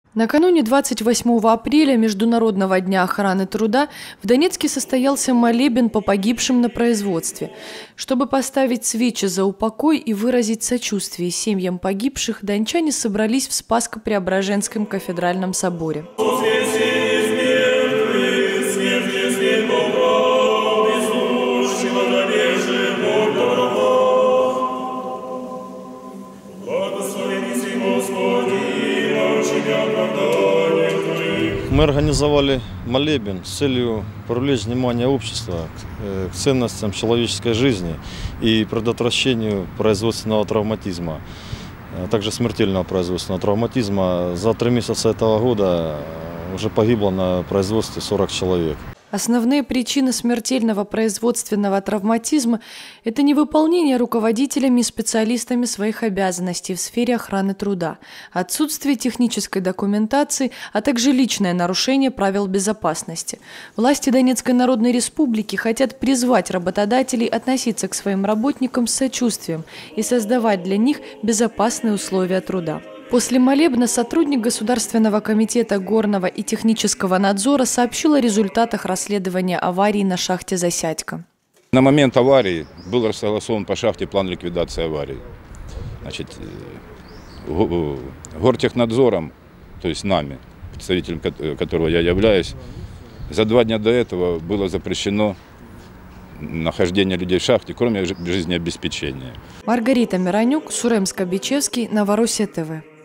Накануне 28 апреля, Международного дня охраны труда, в Донецке состоялся молебен по погибшим на производстве. Чтобы поставить свечи за упокой и выразить сочувствие семьям погибших, дончане собрались в Спасско-Преображенском кафедральном соборе. Мы организовали молебен с целью привлечь внимание общества к ценностям человеческой жизни и предотвращению производственного травматизма, а также смертельного производственного травматизма. За 3 месяца этого года уже погибло на производстве 40 человек. Основные причины смертельного производственного травматизма – это невыполнение руководителями и специалистами своих обязанностей в сфере охраны труда, отсутствие технической документации, а также личное нарушение правил безопасности. Власти Донецкой Народной Республики хотят призвать работодателей относиться к своим работникам с сочувствием и создавать для них безопасные условия труда. После молебна сотрудник Государственного комитета горного и технического надзора сообщил о результатах расследования аварии на шахте «Засядька». На момент аварии был согласован по шахте план ликвидации аварии. Значит, Гортехнадзором, то есть нами, представителем которого я являюсь, за 2 дня до этого было запрещено нахождение людей в шахте, кроме жизнеобеспечения. Маргарита Миронюк, Сурем Скобичевский, Новороссия ТВ.